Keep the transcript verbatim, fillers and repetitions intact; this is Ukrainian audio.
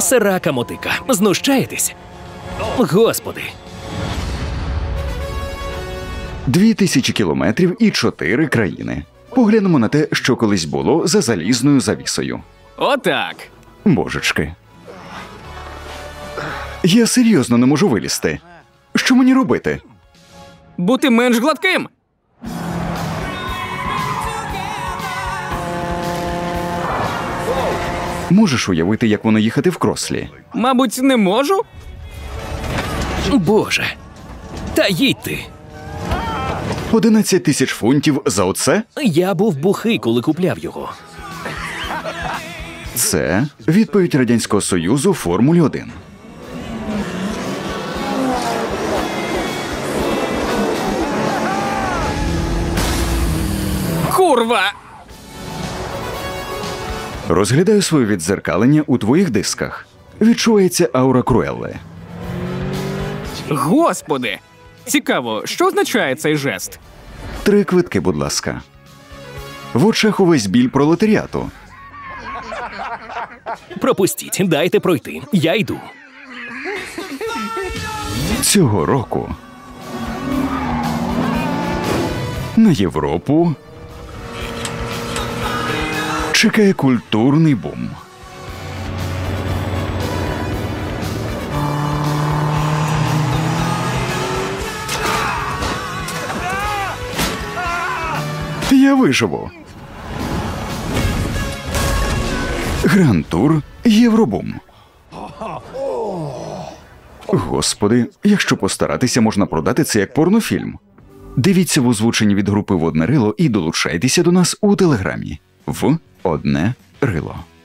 Срака мотика. Знущаєтесь? Господи. Дві тисячі кілометрів і чотири країни. Поглянемо на те, що колись було за залізною завісою. Отак. Божечки. Я серйозно не можу вилізти. Що мені робити? Бути менш гладким. Можеш уявити, як воно їхати в крослі? Мабуть, не можу? Боже. Та їдь ти. одинадцять тисяч фунтів за оце? Я був бухий, коли купляв його. Це відповідь Радянського Союзу Формулі один. Курва! Розглядаю своє віддзеркалення у твоїх дисках. Відчувається аура Круелли. Господи! Цікаво, що означає цей жест? Три квитки, будь ласка. В очах увесь біль пролетаріату. Пропустіть, дайте пройти. Я йду. Цього року на Європу чекає культурний бум. Я виживу. Гранд-тур Євробум. Господи, якщо постаратися, можна продати це як порнофільм. Дивіться в озвученні від групи «Водне рило» і долучайтеся до нас у Телеграмі. В «Одне рило».